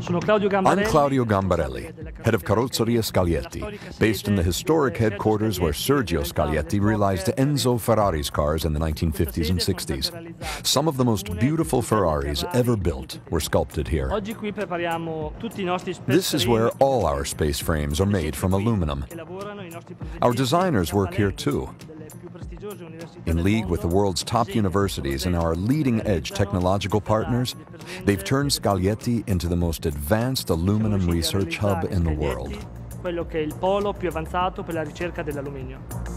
I'm Claudio Gambarelli, head of Carrozzeria Scaglietti, based in the historic headquarters where Sergio Scaglietti realized Enzo Ferrari's cars in the 1950s and 60s. Some of the most beautiful Ferraris ever built were sculpted here. This is where all our space frames are made from aluminum. Our designers work here too. In league with the world's top universities and our leading-edge technological partners, they've turned Scaglietti into the most advanced aluminum research hub in the world.